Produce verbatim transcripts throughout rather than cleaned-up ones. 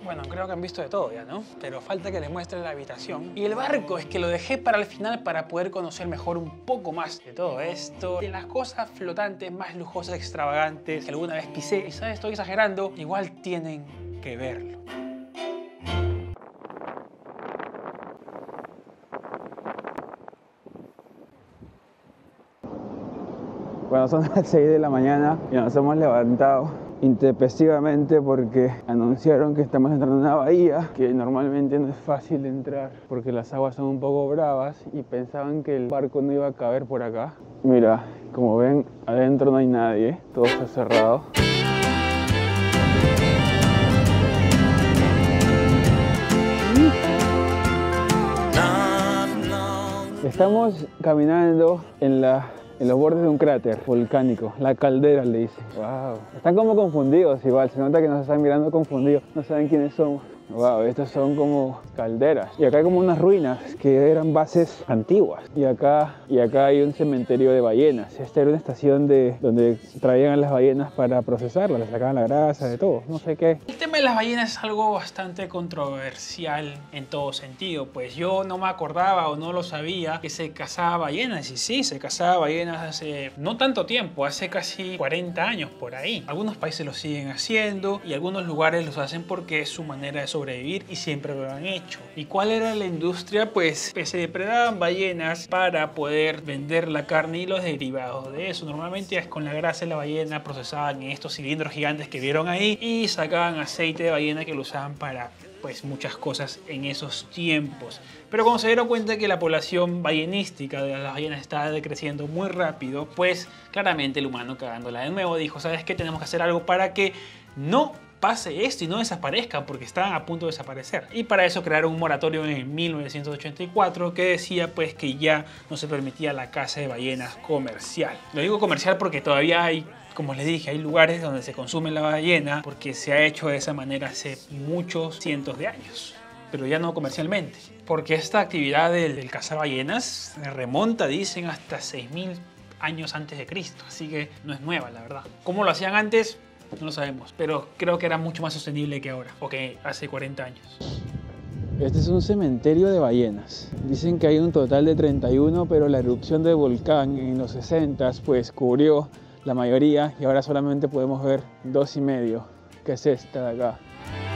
Bueno, creo que han visto de todo ya, ¿no? Pero falta que les muestre la habitación. Y el barco es que lo dejé para el final para poder conocer mejor un poco más de todo esto. De las cosas flotantes más lujosas, extravagantes que alguna vez pisé. Quizás estoy exagerando, igual tienen que verlo. Bueno, son las seis de la mañana y nos hemos levantado intempestivamente porque anunciaron que estamos entrando en una bahía que normalmente no es fácil entrar porque las aguas son un poco bravas y pensaban que el barco no iba a caber por acá. Mira, como ven, adentro no hay nadie, todo está cerrado. Estamos caminando en la en los bordes de un cráter volcánico, la caldera le dicen. Wow. Están como confundidos igual, se nota que nos están mirando confundidos, no saben quiénes somos. Wow, estas son como calderas. Y acá hay como unas ruinas que eran bases antiguas. Y acá, y acá hay un cementerio de ballenas. Esta era una estación de, donde traían a las ballenas para procesarlas, les sacaban la grasa, de todo, no sé qué. El tema de las ballenas es algo bastante controversial en todo sentido. Pues yo no me acordaba o no lo sabía que se cazaba ballenas. Y sí, se cazaba ballenas hace no tanto tiempo, hace casi cuarenta años por ahí. Algunos países lo siguen haciendo y algunos lugares los hacen porque es su manera de sobrevivir y siempre lo han hecho. ¿Y cuál era la industria? Pues se depredaban ballenas para poder vender la carne y los derivados de eso. Normalmente es con la grasa de la ballena, procesaban en estos cilindros gigantes que vieron ahí y sacaban aceite de ballena que lo usaban para pues muchas cosas en esos tiempos. Pero cuando se dieron cuenta que la población ballenística de las ballenas estaba decreciendo muy rápido, pues claramente el humano, cagándola de nuevo, dijo: ¿sabes qué? Tenemos que hacer algo para que no pase esto y no desaparezcan, porque estaban a punto de desaparecer. Y para eso crearon un moratorio en mil novecientos ochenta y cuatro que decía pues que ya no se permitía la caza de ballenas comercial. Lo digo comercial porque todavía hay, como les dije, hay lugares donde se consume la ballena porque se ha hecho de esa manera hace muchos cientos de años, pero ya no comercialmente. Porque esta actividad del, del cazar ballenas remonta, dicen, hasta seis mil años antes de Cristo, así que no es nueva, la verdad. ¿Cómo lo hacían antes? No lo sabemos, pero creo que era mucho más sostenible que ahora, o que hace cuarenta años. Este es un cementerio de ballenas. Dicen que hay un total de treinta y uno, pero la erupción del volcán en los sesentas pues cubrió la mayoría y ahora solamente podemos ver dos y medio, que es esta de acá.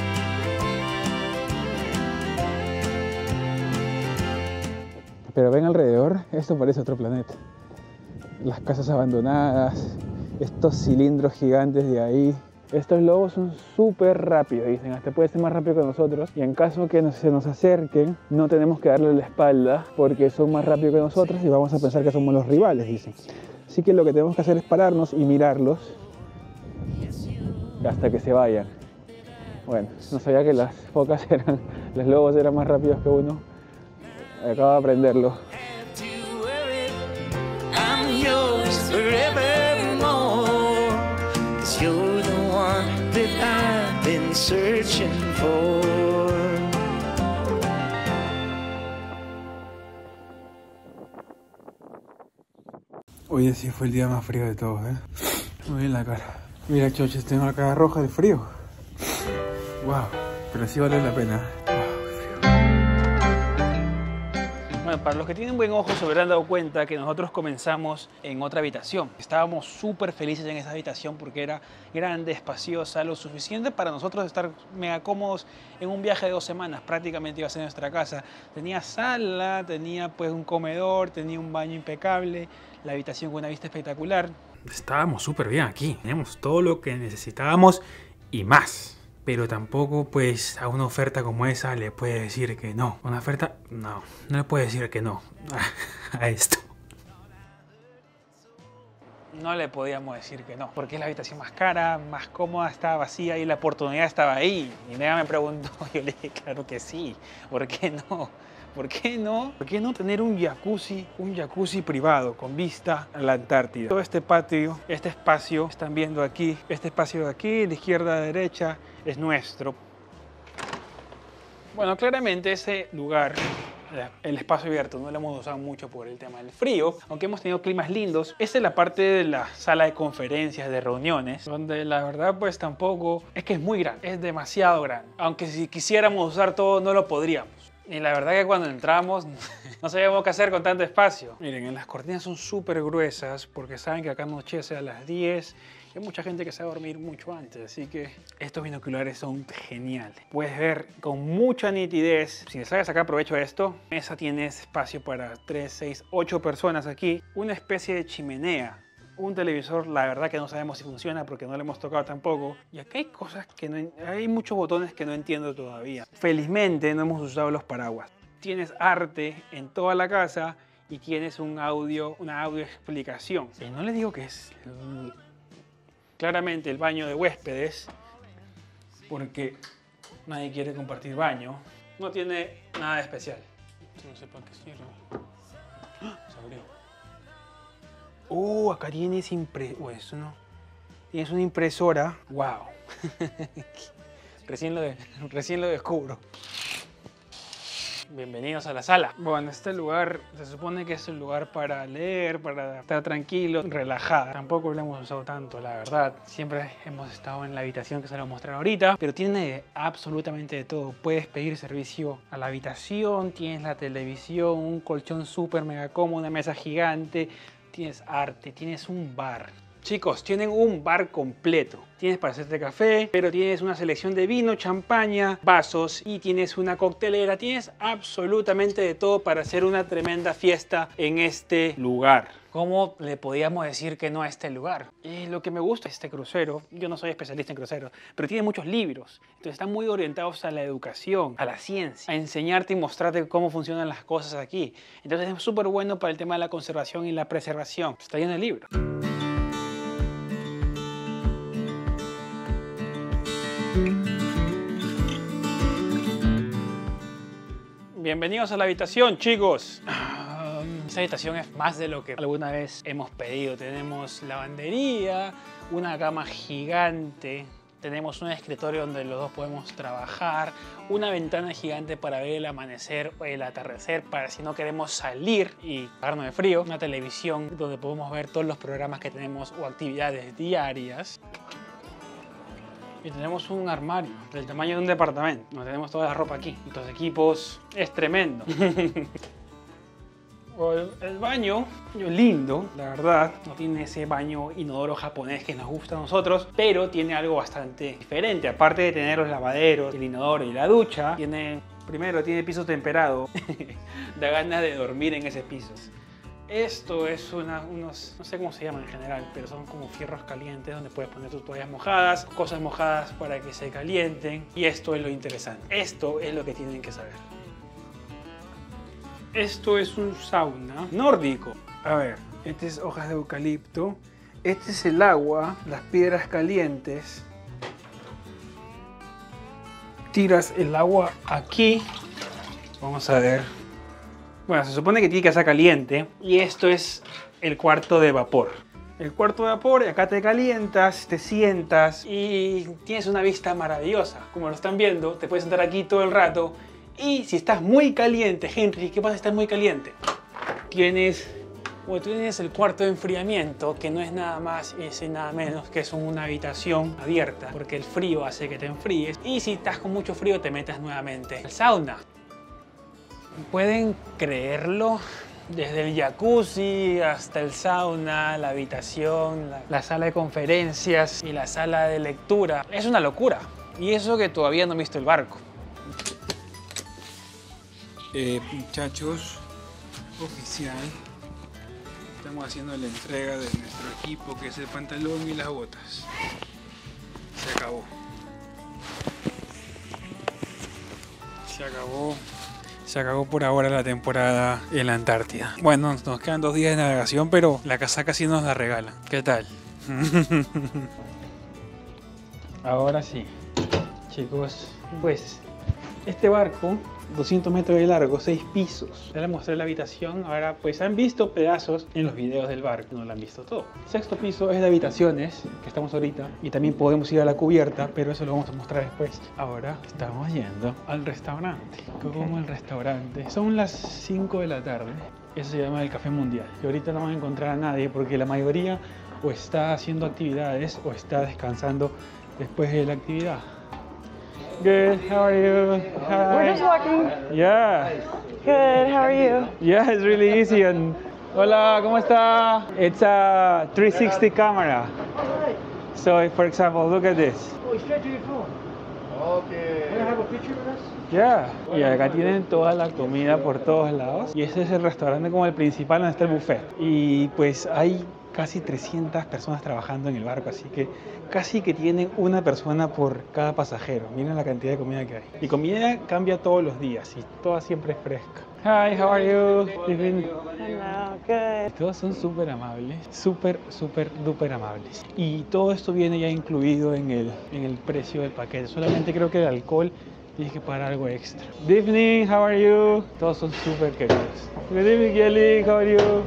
Pero ven alrededor, esto parece otro planeta. Las casas abandonadas, estos cilindros gigantes de ahí. Estos lobos son súper rápidos, dicen, hasta puede ser más rápido que nosotros. Y en caso que nos, se nos acerquen, no tenemos que darle la espalda porque son más rápidos que nosotros y vamos a pensar que somos los rivales, dicen. Así que lo que tenemos que hacer es pararnos y mirarlos hasta que se vayan. Bueno, no sabía que las focas eran, los lobos eran más rápidos que uno. Acabo de aprenderlo. Hoy sí fue el día más frío de todos, ¿eh? Muy bien la cara. Mira, choches, tengo la cara roja de frío. Wow, pero sí vale la pena. Bueno, para los que tienen buen ojo se habrán dado cuenta que nosotros comenzamos en otra habitación. Estábamos súper felices en esa habitación porque era grande, espaciosa, lo suficiente para nosotros estar mega cómodos en un viaje de dos semanas. Prácticamente iba a ser nuestra casa. Tenía sala, tenía pues un comedor, tenía un baño impecable, la habitación con una vista espectacular. Estábamos súper bien aquí, teníamos todo lo que necesitábamos y más. Pero tampoco, pues, a una oferta como esa le puede decir que no. Una oferta, no, no le puede decir que no a esto. No le podíamos decir que no, porque es la habitación más cara, más cómoda, estaba vacía y la oportunidad estaba ahí. Y Nea me preguntó, yo le dije, claro que sí, ¿por qué no? ¿Por qué no? ¿Por qué no tener un jacuzzi, un jacuzzi privado con vista a la Antártida? Todo este patio, este espacio, están viendo aquí, este espacio de aquí, de izquierda a derecha, es nuestro. Bueno, claramente ese lugar el espacio abierto no lo hemos usado mucho por el tema del frío, aunque hemos tenido climas lindos. Esta es la parte de la sala de conferencias, de reuniones, donde la verdad pues tampoco, es que es muy grande, es demasiado grande. Aunque si quisiéramos usar todo no lo podríamos. Y la verdad que cuando entramos no sabíamos qué hacer con tanto espacio. Miren, las cortinas son súper gruesas porque saben que acá anochece a las diez. Hay mucha gente que se va a dormir mucho antes, así que estos binoculares son geniales. Puedes ver con mucha nitidez. Si le sabes sacar provecho a esto, esa tiene espacio para tres, seis, ocho personas aquí. Una especie de chimenea. Un televisor, la verdad que no sabemos si funciona porque no lo hemos tocado tampoco. Y acá hay cosas que no... Hay muchos botones que no entiendo todavía. Felizmente no hemos usado los paraguas. Tienes arte en toda la casa y tienes un audio, una audio explicación. Y no les digo que es... claramente el baño de huéspedes, porque nadie quiere compartir baño. No tiene nada de especial. No sé para qué sirve. ¡Ah! Se abrió. Oh, acá tienes impre... Oh, eso no. Tienes una impresora. Wow. recién, lo de... recién lo descubro. Bienvenidos a la sala. Bueno, este lugar se supone que es un lugar para leer, para estar tranquilo, relajado. Tampoco lo hemos usado tanto, la verdad. Siempre hemos estado en la habitación que se lo voy a mostrar ahorita, pero tiene absolutamente de todo. Puedes pedir servicio a la habitación, tienes la televisión, un colchón súper mega cómodo, una mesa gigante, tienes arte, tienes un bar. Chicos, tienen un bar completo. Tienes para hacerte café, pero tienes una selección de vino, champaña, vasos y tienes una coctelera. Tienes absolutamente de todo para hacer una tremenda fiesta en este lugar. ¿Cómo le podíamos decir que no a este lugar? Y lo que me gusta de este crucero, yo no soy especialista en cruceros, pero tiene muchos libros. Entonces están muy orientados a la educación, a la ciencia, a enseñarte y mostrarte cómo funcionan las cosas aquí. Entonces es súper bueno para el tema de la conservación y la preservación. Está lleno de libros. Bienvenidos a la habitación, chicos. Esta habitación es más de lo que alguna vez hemos pedido. Tenemos lavandería, una cama gigante, tenemos un escritorio donde los dos podemos trabajar, una ventana gigante para ver el amanecer o el atardecer para si no queremos salir y cagarnos de frío, una televisión donde podemos ver todos los programas que tenemos o actividades diarias. Y tenemos un armario del tamaño de un departamento, donde tenemos toda la ropa aquí. Los equipos, es tremendo. El, el baño, lindo, la verdad. No tiene ese baño inodoro japonés que nos gusta a nosotros, pero tiene algo bastante diferente. Aparte de tener los lavaderos, el inodoro y la ducha, tiene, primero, tiene piso temperado. Da ganas de dormir en ese piso. Esto es una, unos, no sé cómo se llaman en general, pero son como fierros calientes donde puedes poner tus toallas mojadas, cosas mojadas para que se calienten. Y esto es lo interesante. Esto es lo que tienen que saber. Esto es un sauna nórdico. A ver, este es hojas de eucalipto. Este es el agua, las piedras calientes. Tiras el agua aquí. Vamos a ver. Bueno, se supone que tiene que estar caliente y esto es el cuarto de vapor. El cuarto de vapor, y acá te calientas, te sientas y tienes una vista maravillosa. Como lo están viendo, te puedes sentar aquí todo el rato y si estás muy caliente, Henry, ¿qué pasa si estás muy caliente? Tienes, bueno, tienes el cuarto de enfriamiento, que no es nada más y nada menos que es una habitación abierta, porque el frío hace que te enfríes y si estás con mucho frío te metes nuevamente al sauna. ¿Pueden creerlo? Desde el jacuzzi hasta el sauna, la habitación, la, la sala de conferencias y la sala de lectura. Es una locura. Y eso que todavía no he visto el barco. Eh, muchachos, oficial. Estamos haciendo la entrega de nuestro equipo, que es el pantalón y las botas. Se acabó. Se acabó. Se acabó por ahora la temporada en la Antártida. Bueno, nos quedan dos días de navegación, pero la casaca sí nos la regala. ¿Qué tal? Ahora sí, chicos, pues Este barco, doscientos metros de largo, seis pisos. Ya les mostré la habitación. Ahora pues han visto pedazos en los videos del barco, no lo han visto todo. El sexto piso es de habitaciones, que estamos ahorita, y también podemos ir a la cubierta, pero eso lo vamos a mostrar después. Ahora estamos yendo al restaurante. ¿Cómo el restaurante? Son las cinco de la tarde. Eso se llama el Café Mundial. Y ahorita no van a encontrar a nadie porque la mayoría o está haciendo actividades o está descansando después de la actividad. Good, how are you? Hi. We're just walking. Yeah. Good, how are you? Yeah, it's really easy. And hola, ¿cómo está? It's a three sixty camera. So, if, for example, look at this. Oh, straight to your phone. Okay. Want to have a picture with us? Yeah. Y acá tienen toda la comida por todos lados. Y ese es el restaurante como el principal donde está el buffet. Y pues hay casi trescientas personas trabajando en el barco, así que casi que tienen una persona por cada pasajero. Miren la cantidad de comida que hay. Y comida cambia todos los días y toda siempre es fresca. Hi, how are you? Hello, good. Todos son súper amables, súper, súper, duper amables. Y todo esto viene ya incluido en el, en el precio del paquete. Solamente creo que el alcohol tienes que pagar algo extra. Good evening, how are you? Todos son súper queridos. Good evening, Kelly, how are you?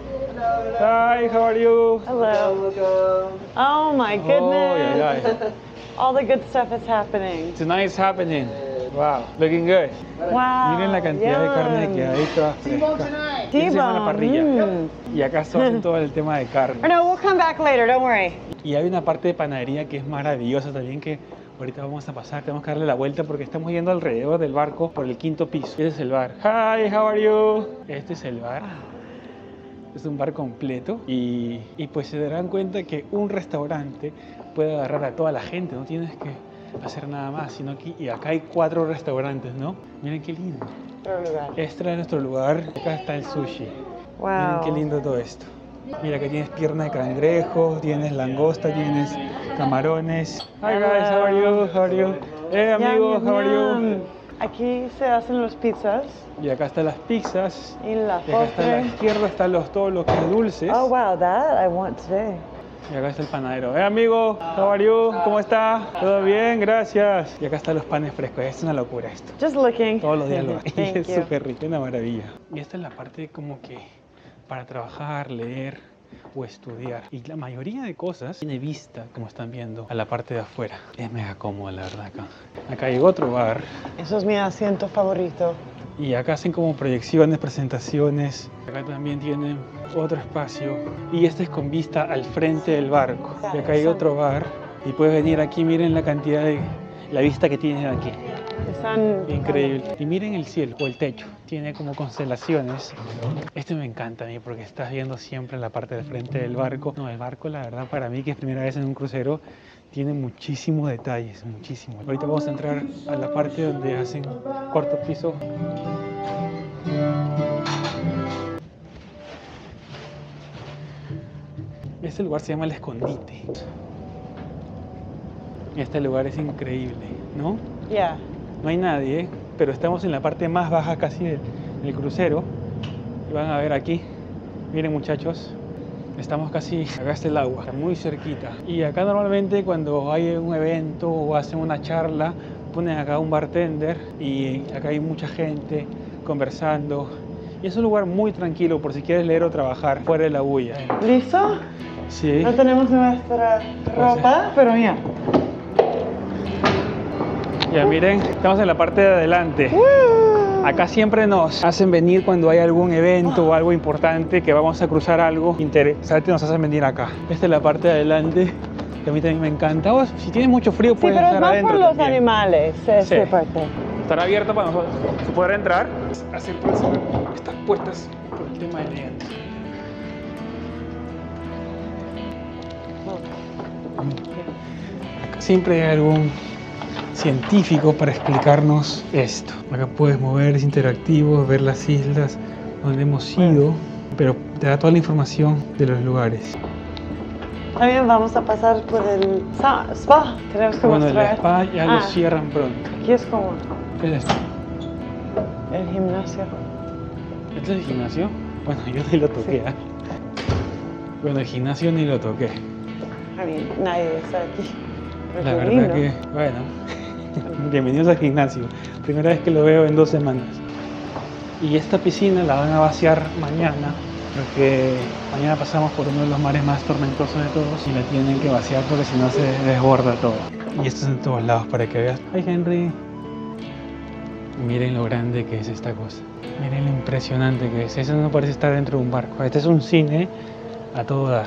Hi, how are you? Hello. Oh my goodness. Oh, yeah, yeah. All the good stuff is happening. Tonight's happening. Wow, looking good. Wow. Miren la cantidad de carne que hay, toda fresca. Esa se llama la parrilla. Mm. Y acá se hacen todo el tema de carne. Or no, we'll come back later, don't worry. Y hay una parte de panadería que es maravillosa también, que ahorita vamos a pasar, tenemos que darle la vuelta porque estamos yendo alrededor del barco por el quinto piso. Este es el bar. Hi, how are you? Este es el bar. Es un bar completo y, y pues se darán cuenta que un restaurante puede agarrar a toda la gente, no tienes que hacer nada más, sino que y acá hay cuatro restaurantes, ¿no? Miren qué lindo. Otro lugar. Este es nuestro lugar, acá está el sushi. Wow. Miren qué lindo todo esto. Mira que tienes pierna de cangrejo, tienes langosta, tienes camarones. Hi guys, how are you? How are you? Hey amigos, Yum, how are yum, you? yum. Aquí se hacen los pizzas Y acá están las pizzas. y la Y acá está a la postre. izquierda están los, todos los que es dulces. Oh wow, that I want today. Y acá está el panadero. Eh amigo, how are you? ¿Cómo está? ¿Todo bien? Gracias. Y acá están los panes frescos. Es una locura esto. Just looking. Todos los días lo hay. Thank Es you. súper rico, es una maravilla. Y esta es la parte como que para trabajar, leer o estudiar. Y la mayoría de cosas tiene vista, como están viendo, a la parte de afuera. Es mega cómodo, la verdad, acá. Acá hay otro bar. Eso es mi asiento favorito. Y acá hacen como proyecciones, presentaciones. Acá también tienen otro espacio. Y este es con vista al frente del barco. Y acá hay otro bar. Y puedes venir aquí, miren la cantidad de... la vista que tienes aquí. Están Increíble. Y miren el cielo o el techo. Tiene como constelaciones. Este me encanta a mí porque estás viendo siempre la parte del frente del barco. No, el barco, la verdad, para mí que es primera vez en un crucero, tiene muchísimos detalles, muchísimos. Ahorita vamos a entrar a la parte donde hacen cuarto piso. Este lugar se llama El Escondite. Este lugar es increíble, ¿no? Yeah. No hay nadie, pero estamos en la parte más baja casi del, del crucero. Y van a ver aquí, miren muchachos, estamos casi, acá está el agua, está muy cerquita. Y acá normalmente cuando hay un evento o hacen una charla, ponen acá un bartender y acá hay mucha gente conversando. Y es un lugar muy tranquilo por si quieres leer o trabajar fuera de la bulla. ¿Listo? Sí. No tenemos nuestra ropa, pero mira. Ya miren, estamos en la parte de adelante. Woo. Acá siempre nos hacen venir cuando hay algún evento o algo importante, que vamos a cruzar algo interesante, nos hacen venir acá. Esta es la parte de adelante, que a mí también me encanta. O si tienes mucho frío, Sí, puedes pero es estar más adentro por los también. animales, esta Sí. parte. Estará abierto para nosotros poder entrar. Así pueden ser estas puertas por el tema de elegante. Acá siempre hay algún científico para explicarnos esto. Acá puedes mover, es interactivo, ver las islas donde hemos ido, pero te da toda la información de los lugares. También vamos a pasar por el sa- spa. Tenemos que Bueno, el mostrar. spa ya Ah, lo cierran pronto. Aquí es como ¿Qué es esto? el gimnasio. ¿Este es el gimnasio? Bueno, yo ni lo toqué. ¿eh? Bueno, el gimnasio ni lo toqué. A mí, nadie está aquí. Pero La qué verdad lindo. que, bueno, Bienvenidos al gimnasio. Primera vez que lo veo en dos semanas. Y esta piscina la van a vaciar mañana, porque mañana pasamos por uno de los mares más tormentosos de todos y la tienen que vaciar porque si no se desborda todo. Y esto es en todos lados para que veas. ¡Ay, Henry! Miren lo grande que es esta cosa. Miren lo impresionante que es. Eso no parece estar dentro de un barco. Este es un cine a todo dar.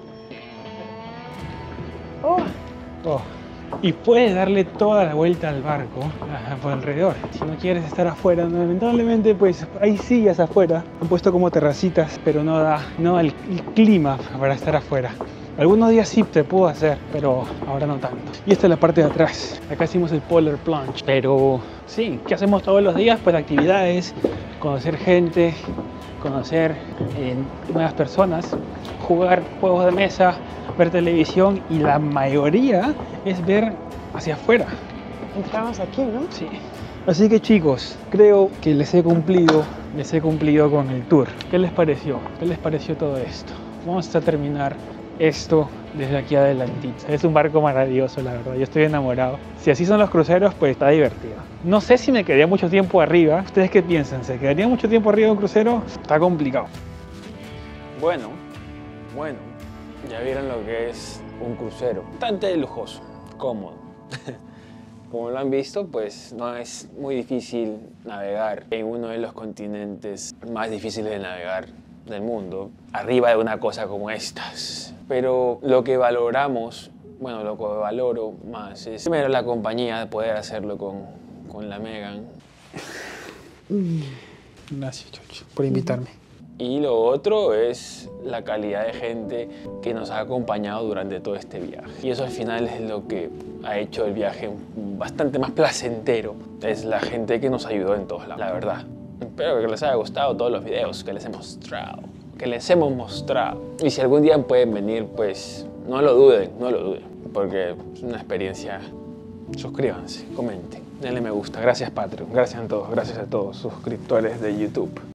Oh, Oh. Y puedes darle toda la vuelta al barco ajá, por alrededor. Si no quieres estar afuera, lamentablemente pues hay sillas afuera. Han puesto como terracitas, pero no da, no da el, el clima para estar afuera. Algunos días sí se pudo hacer, pero ahora no tanto. Y esta es la parte de atrás. Acá hicimos el Polar Plunge. Pero sí, ¿qué hacemos todos los días? Pues actividades, conocer gente, conocer eh, nuevas personas, jugar juegos de mesa, ver televisión y la mayoría es ver hacia afuera. entramos aquí, ¿no? Sí. Así que chicos, creo que les he cumplido, les he cumplido con el tour. ¿Qué les pareció? ¿Qué les pareció todo esto? Vamos a terminar esto desde aquí adelantito. Es un barco maravilloso, la verdad. Yo estoy enamorado. Si así son los cruceros, pues está divertido. No sé si me quedaría mucho tiempo arriba. ¿Ustedes qué piensan? ¿Se quedaría mucho tiempo arriba de un crucero? Está complicado. Bueno, bueno, ya vieron lo que es un crucero. Bastante lujoso, cómodo. Como lo han visto, pues no es muy difícil navegar en uno de los continentes más difíciles de navegar del mundo, arriba de una cosa como estas. Pero lo que valoramos, bueno, lo que valoro más es primero la compañía de poder hacerlo con, con la Megan. Gracias, Chocho, por invitarme. Y lo otro es la calidad de gente que nos ha acompañado durante todo este viaje. Y eso al final es lo que ha hecho el viaje bastante más placentero. Es la gente que nos ayudó en todos lados, la verdad. Espero que les haya gustado todos los videos que les he mostrado. Que les hemos mostrado. Y si algún día pueden venir, pues no lo duden, no lo duden. Porque es una experiencia. Suscríbanse, comenten, denle me gusta. Gracias Patreon, gracias a todos, gracias a todos suscriptores de YouTube.